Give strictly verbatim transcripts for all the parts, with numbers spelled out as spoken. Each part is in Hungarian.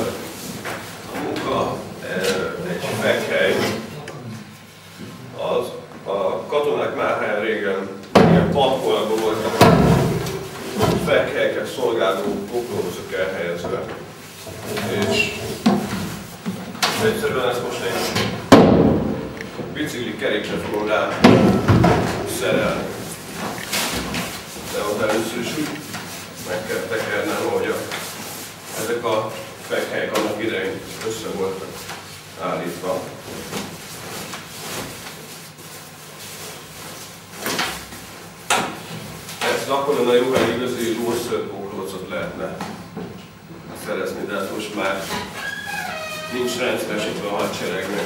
a munka egy fekhely. Az, a katonák már régen ilyen patkolakban voltak fekhelyeket szolgáló poklózok elhelyezve. És egyszerűen ezt most egy bicikli kerékre fogom rá szerelni. De ott először is úgy meg kell tekernem, hogy a, ezek a fekhelyek annak idején össze voltak állítva. Ez akkor lenne jó, hogy igazi lószörpóklócot lehetne szerezni, de ez most már nincs rendszeresítve a hadseregnek.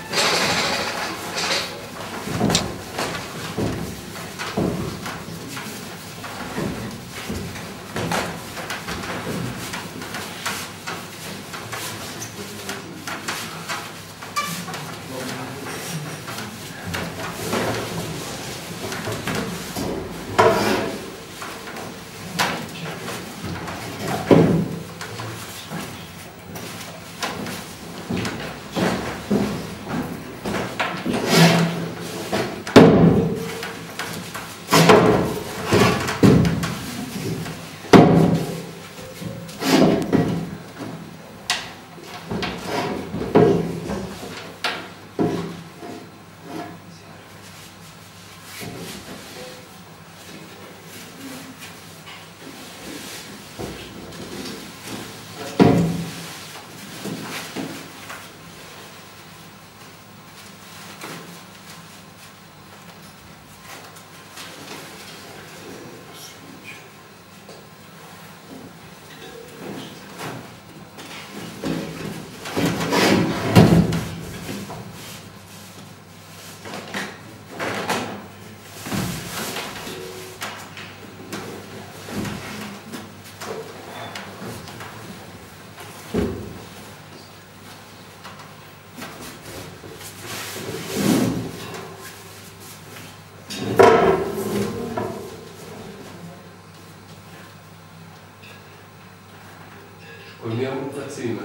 Hogy mi a munka címe?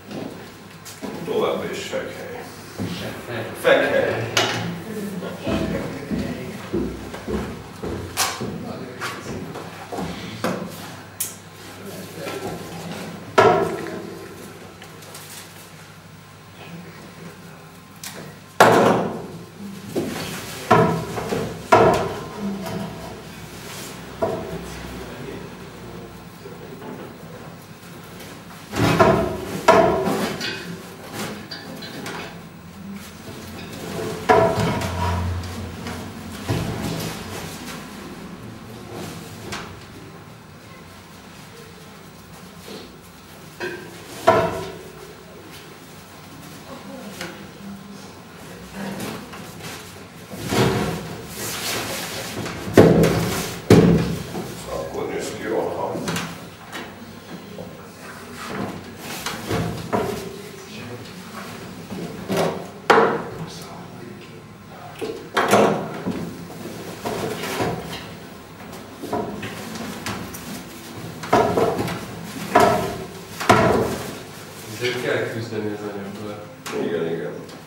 Továbbra is fekhely. Fekhely. Fekhely. Ezért kell küzdeni az anyaggal. Igen, igen.